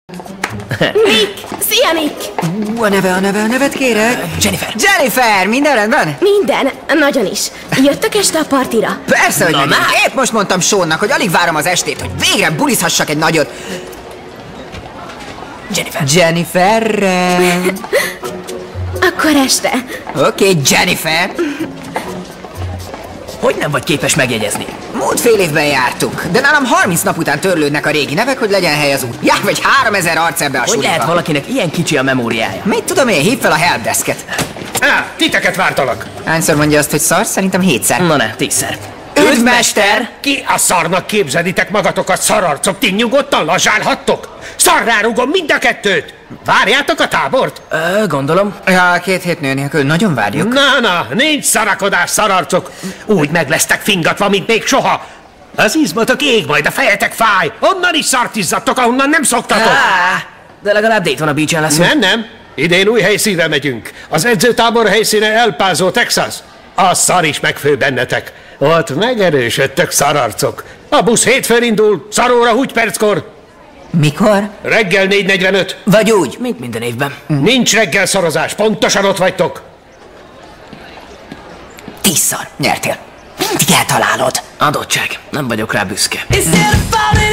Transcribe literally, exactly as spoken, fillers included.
Nick! Szia, Nick! Ú, a neve, a neve, a nevet kérek. Jennifer. Jennifer, minden rendben? Minden, nagyon is. Jöttök este a partira? Persze, hogy Na, megyünk. már? Épp most mondtam Seannak, hogy alig várom az estét, hogy végre bulizhassak egy nagyot. Jennifer. Jenniferrel. Akkor este. Oké, okay, Jennifer. Hogy nem vagy képes megjegyezni? Múlt fél évben jártunk, de nálam harminc nap után törlődnek a régi nevek, hogy legyen hely az út. Já, vagy háromezer arc ebbe a Hogy suliba. lehet valakinek ilyen kicsi a memóriája? Mit tudom én, hívd fel a helpdesket. Á, titeket vártalak! Hányszor mondja azt, hogy szar? Szerintem hétszer. Na ne, tízszer. Üdv, mester! Ki a szarnak képzelitek magatokat, szararcok? Ti nyugodtan lazsálhattok? Szarrá rúgom mind a kettőt! Várjátok a tábort? Ö, gondolom. Ja, két hét nő nélkül nagyon várjuk. Na, na, nincs szarakodás, szararcok! Úgy meg lesztek fingatva, mint még soha! Az izmatok ég, majd a fejetek fáj! Onnan is szart izzadtok, ahonnan nem szoktatok! Á, de legalább Daytona Beach-en leszünk. Nem, nem. Idén új helyszínre megyünk. Az edzőtábor helyszíne El Paso, Texas. A szar is megfő bennetek. Ott megerősödtök, szararcok. A busz hétfőn indul, szaróra húgy perckor. Mikor? Reggel négy negyvenöt. Vagy úgy. Mint minden évben. Nincs reggel szarozás, pontosan ott vagytok. Tízszor nyertél. Mindig eltalálod. Adottság. Nem vagyok rá büszke.